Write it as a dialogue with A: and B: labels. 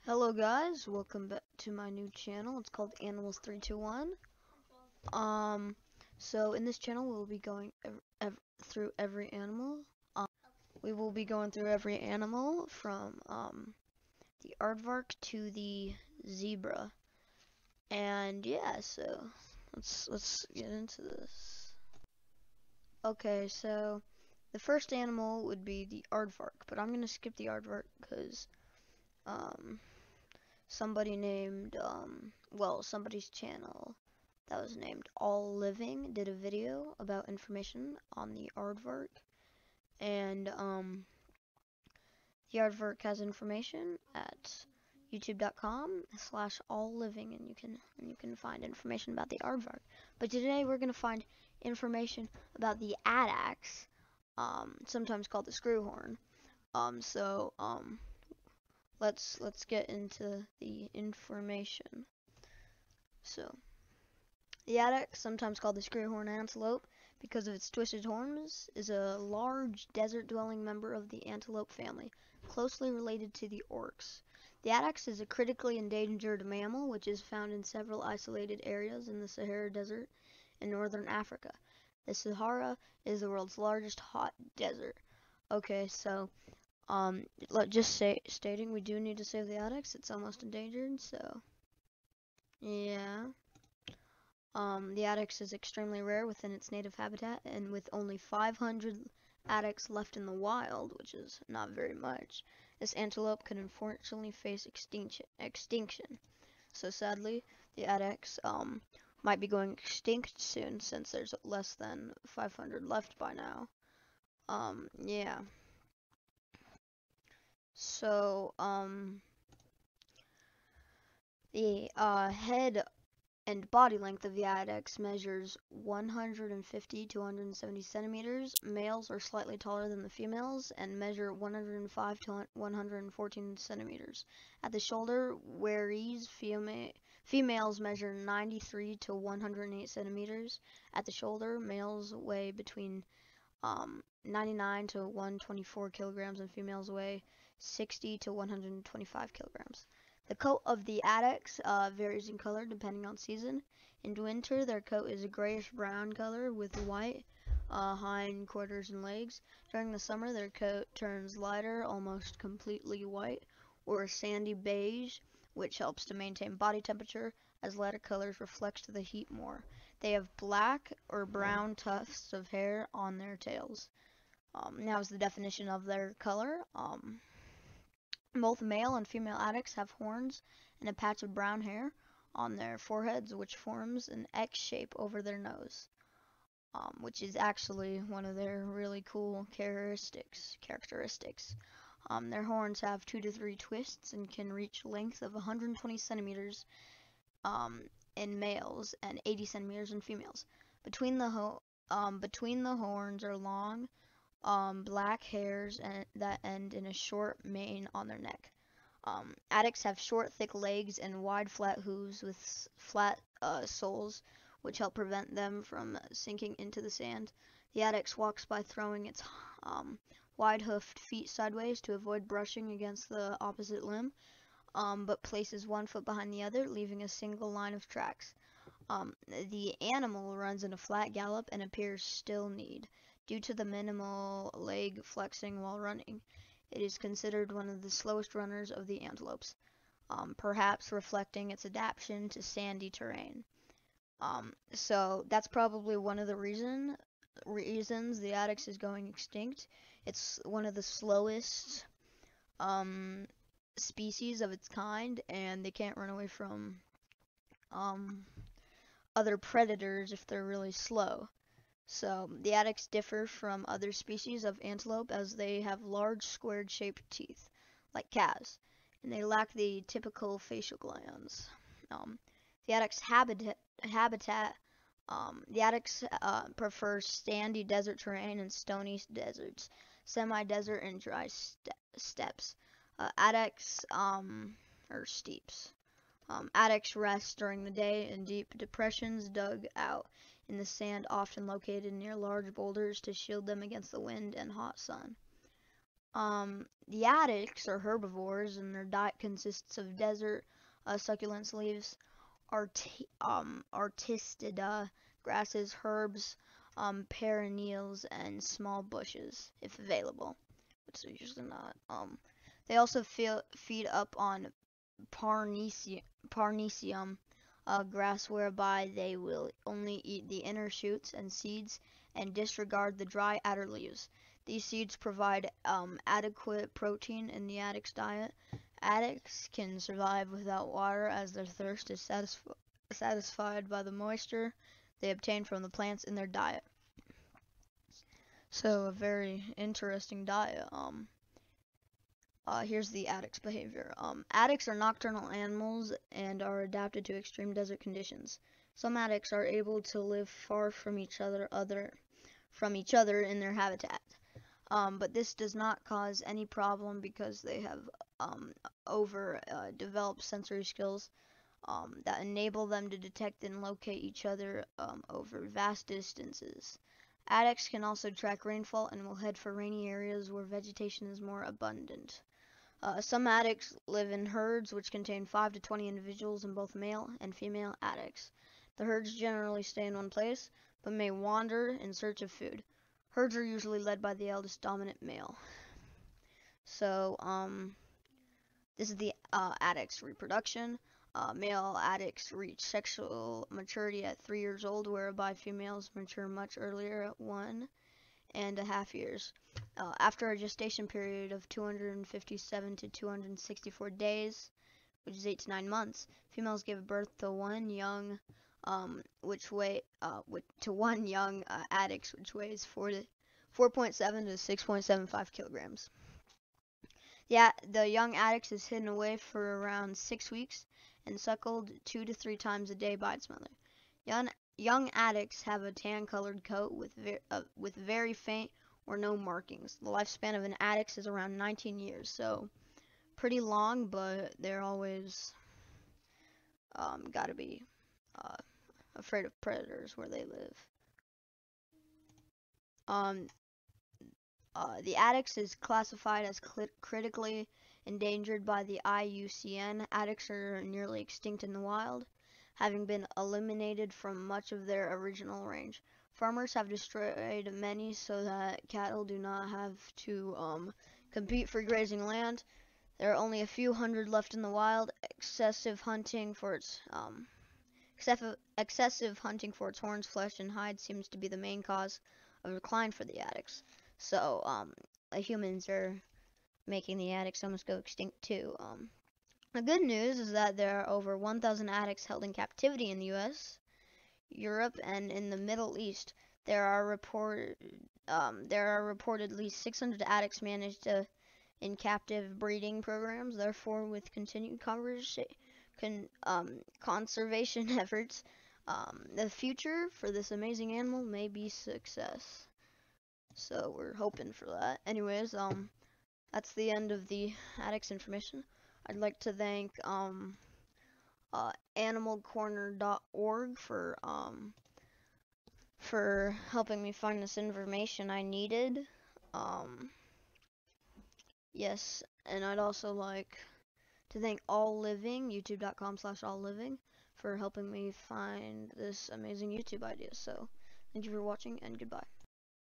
A: Hello guys, welcome back to my new channel. It's called Animals 321. So in this channel we'll be going through every animal. We will be going through every animal from the aardvark to the zebra. And yeah, so let's get into this. Okay, so the first animal would be the aardvark, but I'm gonna skip the aardvark because um somebody named somebody's channel that was named All Living did a video about information on the aardvark, and the aardvark has information at youtube.com/allliving, and you can find information about the aardvark. But today we're gonna find information about the addax, sometimes called the screwhorn. Let's get into the information. So, the addax, sometimes called the screwhorn antelope because of its twisted horns, is a large desert-dwelling member of the antelope family, closely related to the oryx. The addax is a critically endangered mammal which is found in several isolated areas in the Sahara Desert in northern Africa. The Sahara is the world's largest hot desert. Okay, so stating we do need to save the addax. It's almost endangered, so yeah. The addax is extremely rare within its native habitat, and with only 500 addax left in the wild, which is not very much, this antelope could unfortunately face extinction. So sadly, the addax might be going extinct soon since there's less than 500 left by now. Yeah. So, the head and body length of the addax measures 150 to 170 centimeters. Males are slightly taller than the females and measure 105 to 114 centimeters. At the shoulder, whereas females measure 93 to 108 centimeters. At the shoulder, males weigh between 99 to 124 kilograms and females weigh 60 to 125 kilograms. The coat of the addax varies in color depending on season. In winter, their coat is a grayish-brown color with white hind quarters and legs. During the summer, their coat turns lighter, almost completely white, or sandy beige, which helps to maintain body temperature as lighter colors reflect the heat more. They have black or brown tufts of hair on their tails. Now is the definition of their color. Both male and female addax have horns and a patch of brown hair on their foreheads, which forms an X shape over their nose, which is actually one of their really cool characteristics. Their horns have 2 to 3 twists and can reach length of 120 centimeters in males and 80 centimeters in females. Between the horns are long black hairs that end in a short mane on their neck. Addax have short, thick legs and wide, flat hooves with flat soles, which help prevent them from sinking into the sand. The addax walks by throwing its wide-hoofed feet sideways to avoid brushing against the opposite limb, but places one foot behind the other, leaving a single line of tracks. The animal runs in a flat gallop and appears still-kneed due to the minimal leg flexing while running. It is considered one of the slowest runners of the antelopes, perhaps reflecting its adaptation to sandy terrain. So that's probably one of the reasons the addax is going extinct. It's one of the slowest species of its kind, and they can't run away from other predators if they're really slow. So the addax differ from other species of antelope as they have large squared-shaped teeth, like calves, and they lack the typical facial glands. The addax habitat the addax prefers sandy desert terrain and stony deserts, semi-desert and dry steppes. Addax or steeps. Addax rest during the day in deep depressions dug out in the sand, often located near large boulders to shield them against the wind and hot sun. The addicts are herbivores, and their diet consists of desert succulents, leaves, artistida, grasses, herbs, perennials, and small bushes, if available, which are usually not. They also feed up on Parnasium grass, whereby they will only eat the inner shoots and seeds and disregard the dry outer leaves. These seeds provide adequate protein in the addict's diet. Addicts can survive without water as their thirst is satisfied by the moisture they obtain from the plants in their diet. So a very interesting diet. Here's the addict's behavior. Addicts are nocturnal animals and are adapted to extreme desert conditions. Some addicts are able to live far from each other in their habitat. But this does not cause any problem because they have developed sensory skills that enable them to detect and locate each other over vast distances. Addicts can also track rainfall and will head for rainy areas where vegetation is more abundant. Some addicts live in herds which contain 5 to 20 individuals in both male and female addicts. The herds generally stay in one place, but may wander in search of food. Herds are usually led by the eldest dominant male. So, this is the addict's reproduction. Male addicts reach sexual maturity at 3 years old, whereby females mature much earlier at 1.5 years. After a gestation period of 257 to 264 days, which is 8 to 9 months, females give birth to one young addicts, which weighs 4.7 to 6.75 kilograms. The young addicts is hidden away for around 6 weeks and suckled 2 to 3 times a day by its mother. Young addicts have a tan-colored coat with very faint or no markings. The lifespan of an addict is around 19 years, so pretty long, but they're always gotta be afraid of predators where they live. The addicts is classified as critically endangered by the IUCN. Addicts are nearly extinct in the wild, having been eliminated from much of their original range. Farmers have destroyed many so that cattle do not have to compete for grazing land. There are only a few hundred left in the wild. Excessive hunting for its horns, flesh, and hide seems to be the main cause of decline for the addicts. So humans are making the addicts almost go extinct too. The good news is that there are over 1,000 addicts held in captivity in the U.S., Europe, and in the Middle East. There are reportedly 600 addicts managed in captive breeding programs. Therefore, with continued conservation efforts, the future for this amazing animal may be success. So we're hoping for that. Anyways, that's the end of the addicts information. I'd like to thank animalcorner.org for helping me find this information I needed. Yes, and I'd also like to thank All Living, youtube.com/allliving, for helping me find this amazing YouTube idea. So thank you for watching, and goodbye.